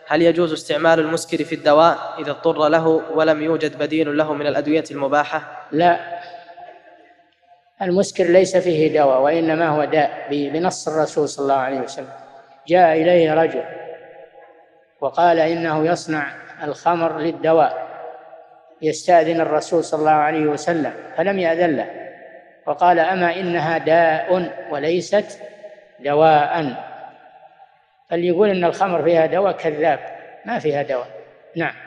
هل يجوز استعمال المسكر في الدواء إذا اضطر له ولم يوجد بديل له من الأدوية المباحة؟ لا، المسكر ليس فيه دواء، وإنما هو داء بنص الرسول صلى الله عليه وسلم. جاء إليه رجل وقال إنه يصنع الخمر للدواء، يستأذن الرسول صلى الله عليه وسلم فلم يأذن له، وقال أما إنها داء وليست دواء. فاللي يقول إن الخمر فيها دواء كذاب، ما فيها دواء. نعم.